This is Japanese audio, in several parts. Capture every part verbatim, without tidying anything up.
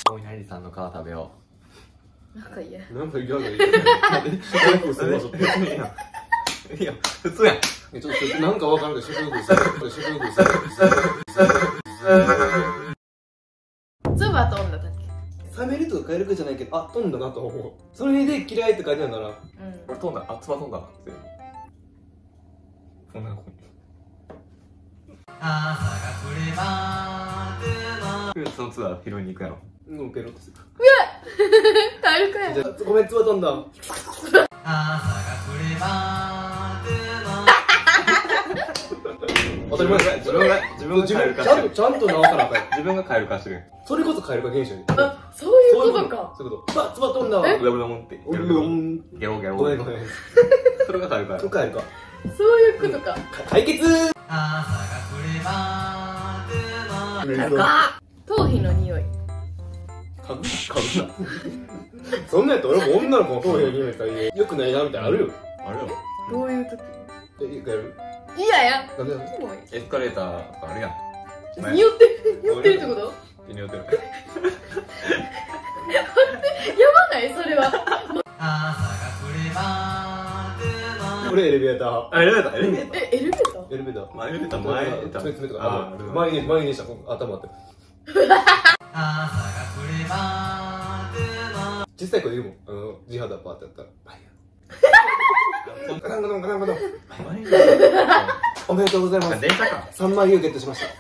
おいなりさんの皮食べよう。なんか嫌。 なんか嫌だよ。食欲するわ、ちょっと。 う。いや、普通やん。 ちょっと、なんかわからんけど、食欲する。食欲する。 ツバ飛んだだけ。 冷めるとかカエル化じゃないけど、あ、飛んだなと思う。それで嫌いって書いてあるなら。うん。 俺飛んだ、あ、つば飛んだ。こんな子。朝が来ればーってそのツアー拾いに行くやろ。 うん、ペロッとする。 うわっカエルかや。 じゃあ、ごめん、つば飛んだ。 朝が来ればーって当たり前だ。 自分が、自分がカエル化してる。 ちゃんと直さなあかん。 自分がカエル化してる。 それこそカエル化現象に。 あ、そういうことか。 そういうこと。つば、つば飛んだわ。 えうやぶやもんって。 うやぶやもん。 ゲロゲロ。 ごめんごめん。 それがカエル化やろ。 カエル化。 そういうことか。 解決。 朝が来ればーってカエルか。頭皮の匂い。 かぐな、かぐな。そんなんやったら俺も女の子の頭皮の匂いからよくないなみたいなのあるよ。 あれよ。 どういう時？ え、一回やる？ 嫌や。 なんで？ エスカレーターとかあるやん。 匂ってる、匂ってるってこと？ 匂ってる。 やばないそれは。 朝が来ればーって俺エレベーター。 あ、エレベーター、エレベーター。 え、エレベーター？ エレベーター。 まあ、エレベーター前に爪爪とかあー前に前にした頭って。 朝が来ればーって小さい子いるもん。あの地肌パーってやったら。ガタンガタンガタンガタン。おめでとうございます。 電車か。 三枚をゲットしました。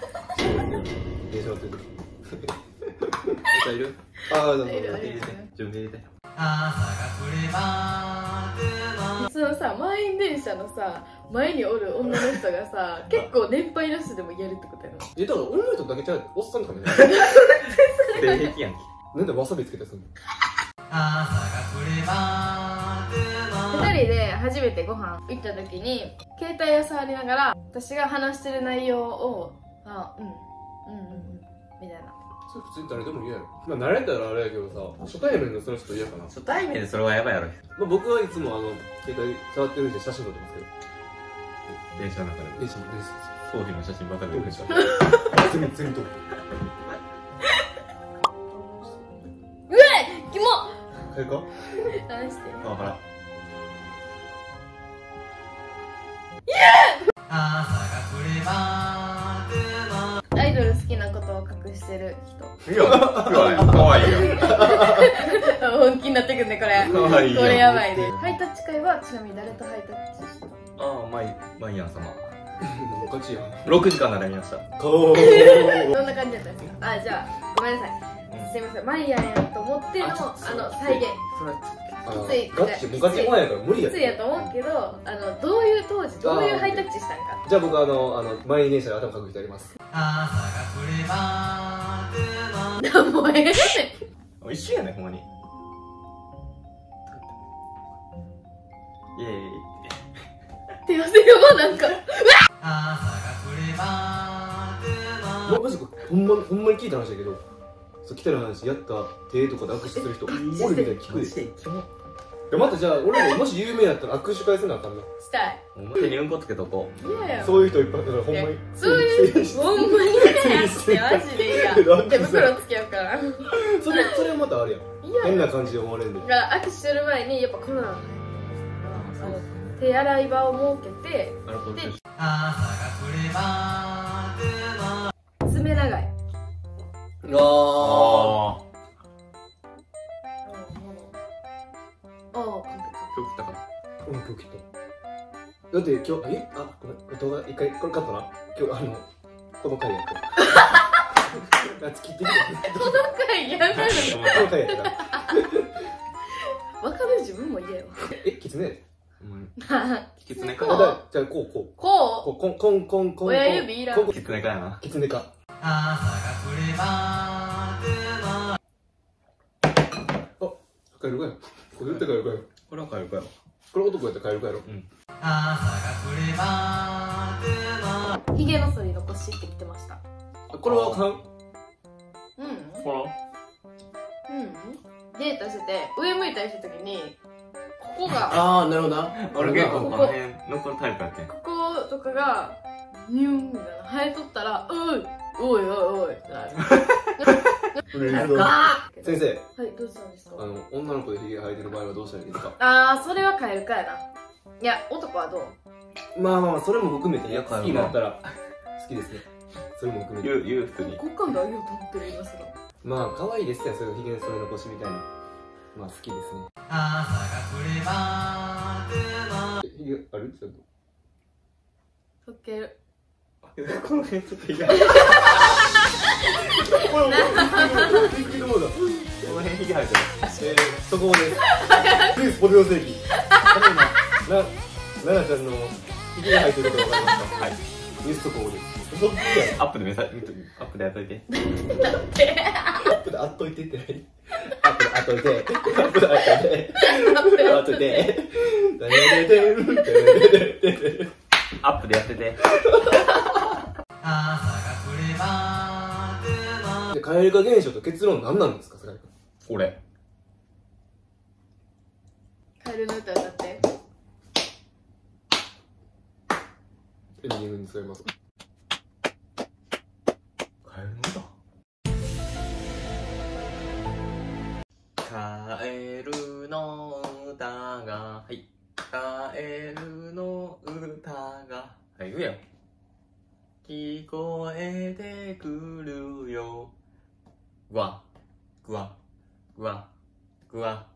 電車乗ってる。 電車いる？ ああ、どうぞ。 いるいる自分で入れて。朝が来ればーってそのさ、満員電車のさ、前におる女の人がさ、結構年配の人でも言えるってことやな。 え、だから女の人だけちゃう、おっさんとかね。 性癖やんけ。 なんでわさびつけてすんの？ 朝が来ればーって二人で初めてご飯行った時に携帯を触りながら私が話してる内容をあうんうんうんうんみたいな。 それ普通に誰でも嫌やろ。まあ慣れたらあれやけどさ、初対面のその人嫌かな。 初対面でそれはやばいやろ。 まあ僕はいつもあの携帯触ってるんで写真撮ってますけど。 電車の中で。 電車の電車。 頭皮の写真ばかり撮るでしょ。 全部全部撮る。 うえキモ買えか？ 何してあ、ほら。朝が来ればーってアイドル好きなことを隠してる人。 いや、かわいい。かわいいよ。 本気になってくんねこれ。 かわいいよ。 これやばいね。ハイタッチ会はちなみに誰とハイタッチした？ ああ、マイ、マイヤン様。 もう勝ちやん。 ろくじかん並びました。 顔。 どんな感じだったんですか？あ、じゃあごめんなさい。すいません、マイヤーやと思ってのあの再現。 それあきついガチ、もうガチファンやから無理やきついやと思うけど、あのどういう当時どういうハイタッチしたんか。 じゃあ僕あの、あの、前に電車で頭かく人やります。 朝が来ればーってなんもええねん。 一緒やね、ほんまに。イエーイ。 手汗がなんか。 朝が来ればーってま、マジか、ほんま、ほんまに聞いた話だけど、そう、来たら話、やった手とかで握手する人、おるみたいに聞くで。いや、またじゃあ、俺らもし有名やったら握手会せなあかんな。 したい。 お前手にうんこつけとこう。 いやいや。 そういう人いっぱいだから、ほんまに。 そういうほんまにねやってマジでいいや。手袋つけようかな。 それ、それはまたあれやん。 いや。 変な感じで思われるんで。 だから握手する前にやっぱコロナのね、あの手洗い場を設けて、で朝が来ればーって爪長い。 ああ。 ああ、完今日来たかうん、今日来た。だって今日、えあ、ごめん、これ動画一回、これカットな。今日、あの、この回やった。あ、切ってきて。 璧。この回やめろ。 この回やったから。 わかる自分も言えよ。 え、キツネキツネかこうじゃあ、じゃあこう、こう。 ここう、コン、コン、コン、コン。 親指いらんコンコンキツネかやな。 キツネか。 朝が来ればーってあ、カエルかよ。これ言ってカエルかよ。 これはカエルかよ。 これ男やったらカエルかやろ。うん。 朝が来ればーってう。ヒゲの剃り残しって言ってました。 これはかん。 うん。 ほら。 うん。デートしてて、上向いたりしたときに、ここが、 ああ、なるほどな。 俺結構この辺のこのタイプやってん。 こことかが、ニューンみたいな生えとったら、おいおいおいおいってなる。 うれしなるそう。 かーけど。 先生、 はい、どうしたんですか？ あの女の子でヒゲ生えてる場合はどうしたらいいですか？ あー、それはカエルかやな。いや、男はどう？ まあまあそれも含めてね、 いや好きになったら好きですね。それも含めて言う言う普通に。 好感度上げようと思ってる今すら。 まあ可愛いですよ、それヒゲのそれ残しみたいな。まあ好きですね。 朝が来ればってのヒゲあるちょっと溶ける。 この辺ちょっと嫌この辺ヒゲ生えてる。えー、そこです。クイズポテト正規。な、ななちゃんのヒゲが生えてることが分かりました。はい。ミストコーです。 アップで見さ見とアップでやっといて。 アップであっといてって何？アップであっといて。アップであっといて。アップであっといて。 アップでやってて。朝が来ればってので、蛙化現象と結論何なんですか、それ。 俺。 カエルの歌歌って。 エンディングに使います。 カエルの歌。カエルの歌が、はい。カエルの歌が、はい、言えよ。聞こえてくるよ。ぐわ、ぐわ、ぐわ、ぐわ。